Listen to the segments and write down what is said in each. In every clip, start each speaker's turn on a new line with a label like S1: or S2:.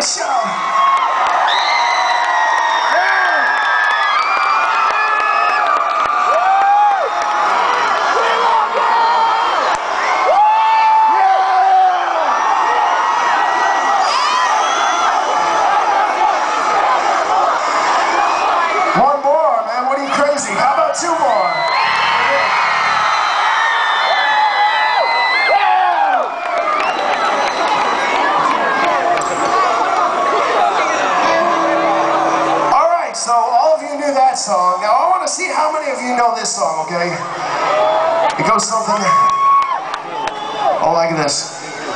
S1: Nice job. One more, man. What are you crazy? How about two more? So all of you knew that song. Now I want to see how many of you know this song, okay? It goes something like this.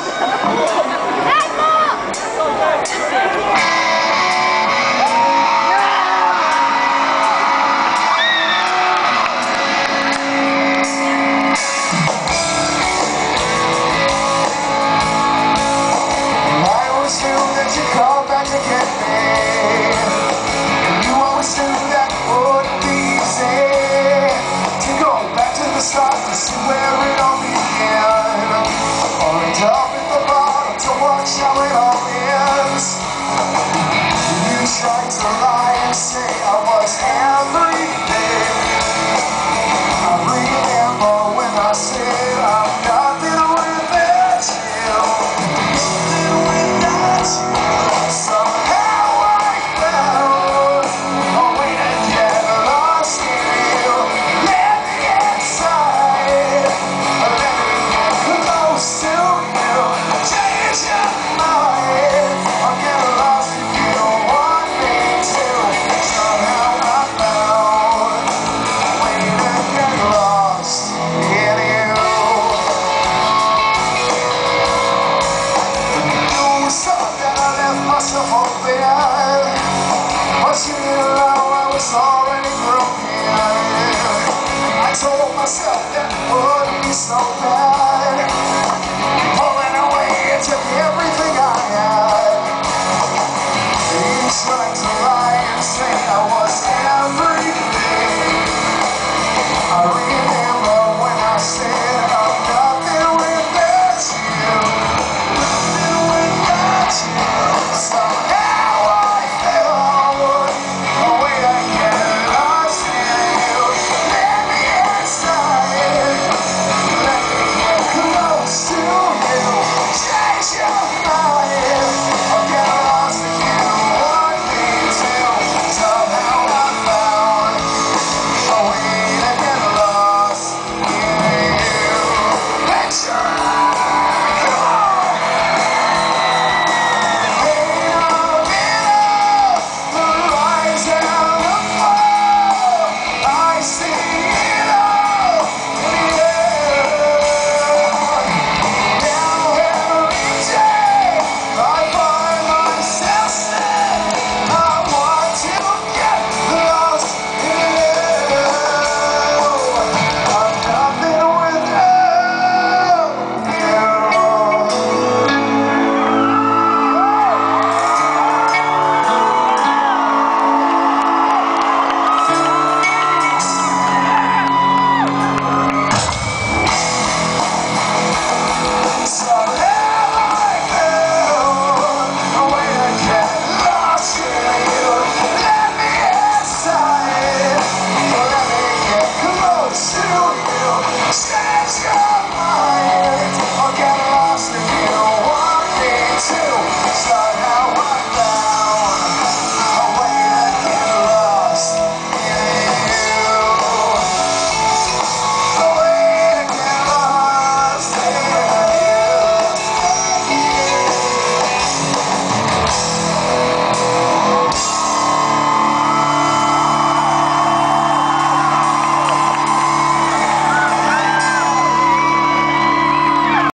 S1: I always knew that you'd come back to get me. That wouldn't be easy to go back to the start to see where it all began. Or end up at the bottom to watch how it all ends. You tried to lie and say I was everything. I remember when I said I'm nothing without you. Nothing without you. Somehow I found a way to get lost in you. Let me inside. Let me get close to you. Change your mind. I'll get lost if you don't want me to. Somehow I found a way to get lost in you. You thought that I left myself open, but you didn't know I was already broken. I told myself that it wouldn't be so bad.